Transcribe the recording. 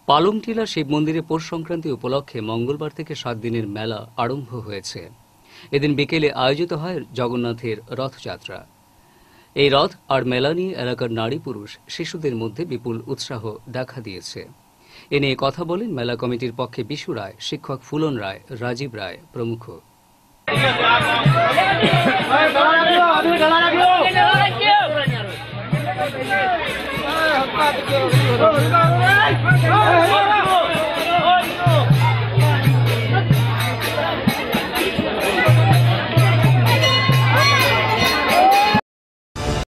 পালংটিলা শিব মন্দিরে পৌষ সংক্রান্তি উপলক্ষে মঙ্গলবার থেকে 7 দিনের মেলা আরম্ভ হয়েছে। এদিন বিকেলে আয়োজিত হয় জগন্নাথের রথযাত্রা। এই রথ আর মেলা নিয়ে এলাকার নারী পুরুষ শিশুদের মধ্যে বিপুল উৎসাহ দেখা দিয়েছে। এ নিয়ে কথা বলেন মেলা কমিটির পক্ষে বিশু রায়, শিক্ষক ফুলন রায়, রাজীব রায় প্রমুখ।